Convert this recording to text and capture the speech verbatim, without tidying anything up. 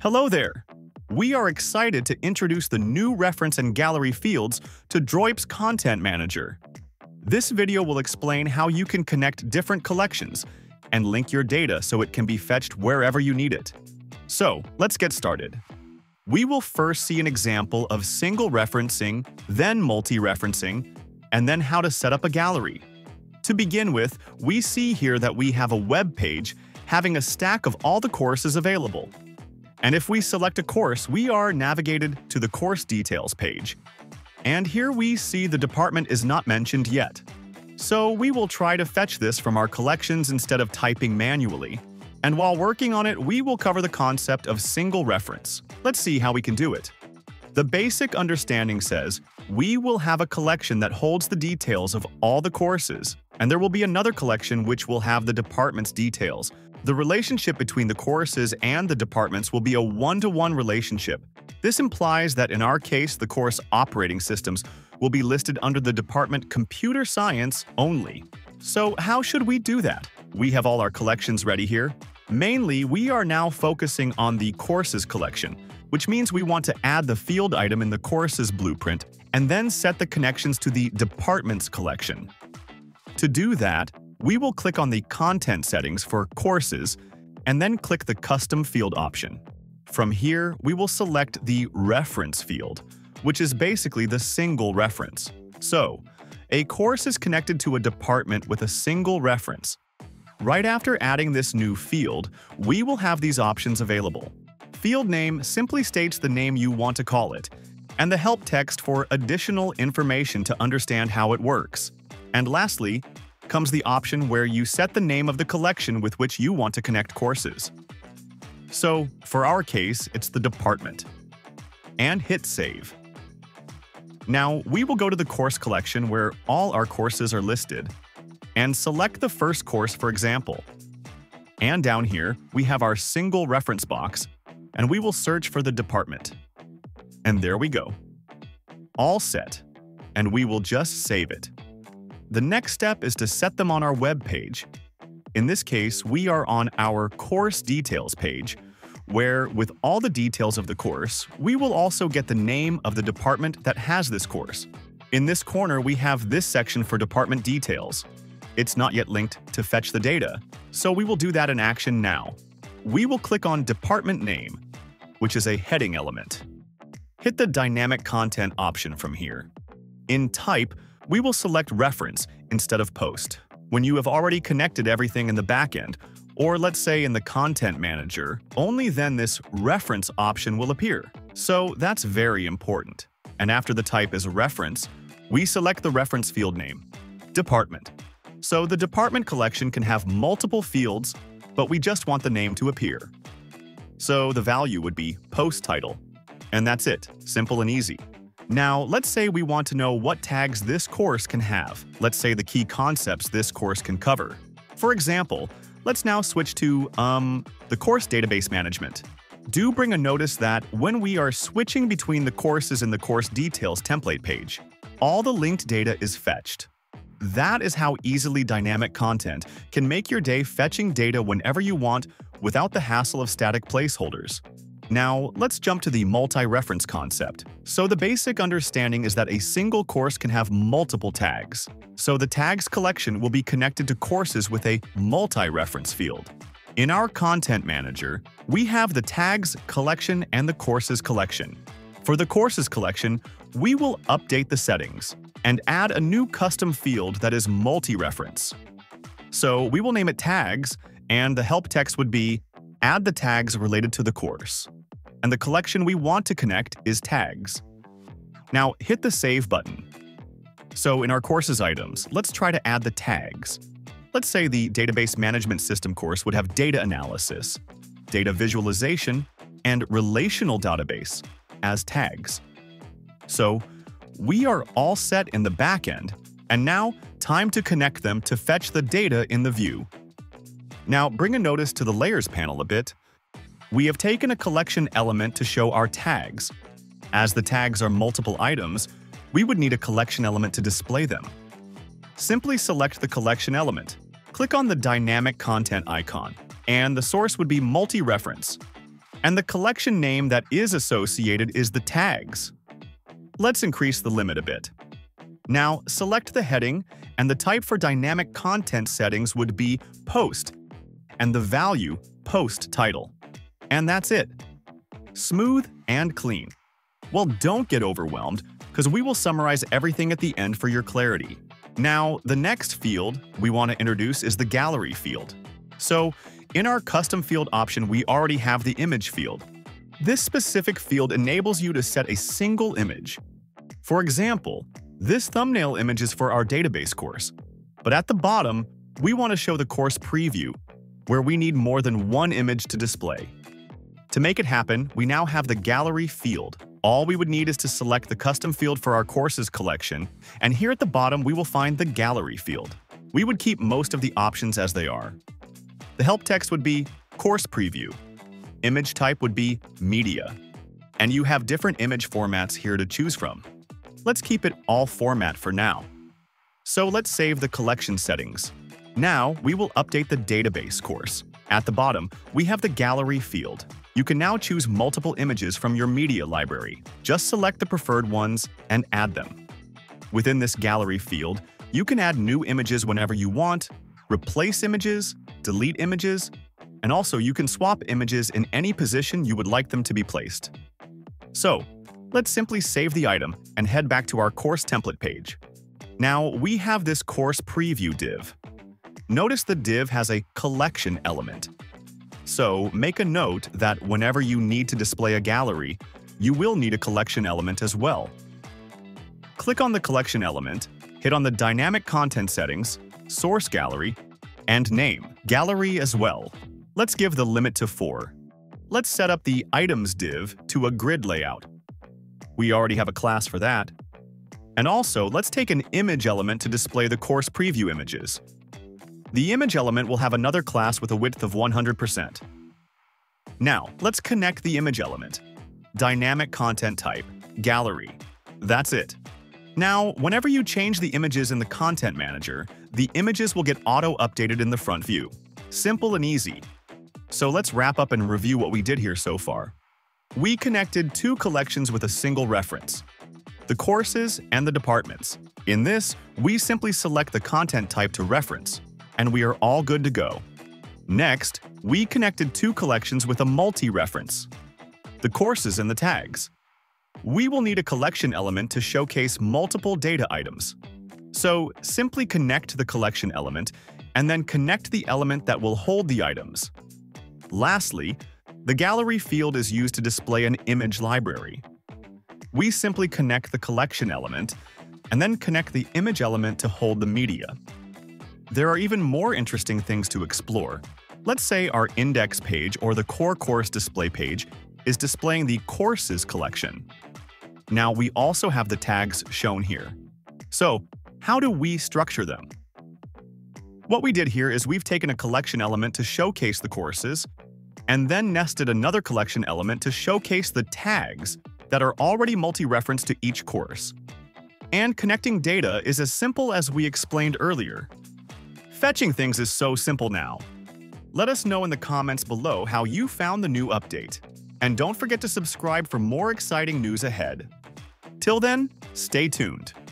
Hello there! We are excited to introduce the new reference and gallery fields to Droip's Content Manager. This video will explain how you can connect different collections and link your data so it can be fetched wherever you need it. So, let's get started. We will first see an example of single referencing, then multi-referencing, and then how to set up a gallery. To begin with, we see here that we have a web page having a stack of all the courses available. And if we select a course, we are navigated to the course details page. And here we see the department is not mentioned yet. So we will try to fetch this from our collections instead of typing manually. And while working on it, we will cover the concept of single reference. Let's see how we can do it. The basic understanding says we will have a collection that holds the details of all the courses, and there will be another collection which will have the department's details. The relationship between the courses and the departments will be a one-to-one relationship. This implies that in our case, the course operating systems will be listed under the department Computer Science only. So how should we do that? We have all our collections ready here. Mainly, we are now focusing on the courses collection, which means we want to add the field item in the courses blueprint and then set the connections to the departments collection. To do that, we will click on the Content settings for Courses and then click the Custom Field option. From here, we will select the Reference field, which is basically the single reference. So, a course is connected to a department with a single reference. Right after adding this new field, we will have these options available. Field name simply states the name you want to call it, and the help text for additional information to understand how it works. And lastly, comes the option where you set the name of the collection with which you want to connect courses. So, for our case, it's the department. And hit Save. Now, we will go to the course collection where all our courses are listed, and select the first course for example. And down here, we have our single reference box, and we will search for the department. And there we go. All set, and we will just save it. The next step is to set them on our web page. In this case, we are on our course details page, where with all the details of the course, we will also get the name of the department that has this course. In this corner, we have this section for department details. It's not yet linked to fetch the data, so we will do that in action now. We will click on Department Name, which is a heading element. Hit the Dynamic Content option from here. In Type, we will select Reference instead of Post. When you have already connected everything in the backend, or let's say in the Content Manager, only then this Reference option will appear. So that's very important. And after the type is Reference, we select the reference field name, Department. So the department collection can have multiple fields, but we just want the name to appear. So the value would be Post Title. And that's it, simple and easy. Now, let's say we want to know what tags this course can have. Let's say the key concepts this course can cover. For example, let's now switch to, um, the course database management. Do bring a notice that when we are switching between the courses in the course details template page, all the linked data is fetched. That is how easily dynamic content can make your day fetching data whenever you want without the hassle of static placeholders. Now, let's jump to the multi-reference concept. So the basic understanding is that a single course can have multiple tags. So the tags collection will be connected to courses with a multi-reference field. In our Content Manager, we have the tags collection and the courses collection. For the courses collection, we will update the settings and add a new custom field that is multi-reference. So we will name it Tags, and the help text would be add the tags related to the course. And the collection we want to connect is Tags. Now hit the Save button. So in our courses items, let's try to add the tags. Let's say the Database Management System course would have Data Analysis, Data Visualization, and Relational Database as tags. So we are all set in the backend, and now time to connect them to fetch the data in the view. Now bring a notice to the Layers panel a bit. We have taken a collection element to show our tags. As the tags are multiple items, we would need a collection element to display them. Simply select the collection element, click on the dynamic content icon, and the source would be multi-reference. And the collection name that is associated is the tags. Let's increase the limit a bit. Now, select the heading, and the type for dynamic content settings would be post, and the value post title. And that's it. Smooth and clean. Well, don't get overwhelmed, because we will summarize everything at the end for your clarity. Now, the next field we want to introduce is the gallery field. So, in our custom field option, we already have the image field. This specific field enables you to set a single image. For example, this thumbnail image is for our database course. But at the bottom, we want to show the course preview, where we need more than one image to display. To make it happen, we now have the gallery field. All we would need is to select the custom field for our courses collection, and here at the bottom we will find the gallery field. We would keep most of the options as they are. The help text would be course preview. Image type would be media. And you have different image formats here to choose from. Let's keep it all format for now. So let's save the collection settings. Now we will update the database course. At the bottom, we have the gallery field. You can now choose multiple images from your media library. Just select the preferred ones and add them. Within this gallery field, you can add new images whenever you want, replace images, delete images, and also you can swap images in any position you would like them to be placed. So, let's simply save the item and head back to our course template page. Now, we have this course preview div. Notice the div has a collection element. So, make a note that whenever you need to display a gallery, you will need a collection element as well. Click on the collection element, hit on the dynamic content settings, source gallery, and name gallery as well. Let's give the limit to four. Let's set up the items div to a grid layout. We already have a class for that. And also, let's take an image element to display the course preview images. The image element will have another class with a width of one hundred percent. Now, let's connect the image element. Dynamic content type, gallery. That's it. Now, whenever you change the images in the Content Manager, the images will get auto-updated in the front view. Simple and easy. So let's wrap up and review what we did here so far. We connected two collections with a single reference, the courses and the departments. In this, we simply select the content type to reference, and we are all good to go. Next, we connected two collections with a multi-reference, the courses and the tags. We will need a collection element to showcase multiple data items. So simply connect the collection element and then connect the element that will hold the items. Lastly, the gallery field is used to display an image library. We simply connect the collection element and then connect the image element to hold the media. There are even more interesting things to explore. Let's say our index page or the core course display page is displaying the courses collection. Now we also have the tags shown here. So, how do we structure them? What we did here is we've taken a collection element to showcase the courses and then nested another collection element to showcase the tags that are already multi-referenced to each course. And connecting data is as simple as we explained earlier. Fetching things is so simple now. Let us know in the comments below how you found the new update. And don't forget to subscribe for more exciting news ahead. Till then, stay tuned.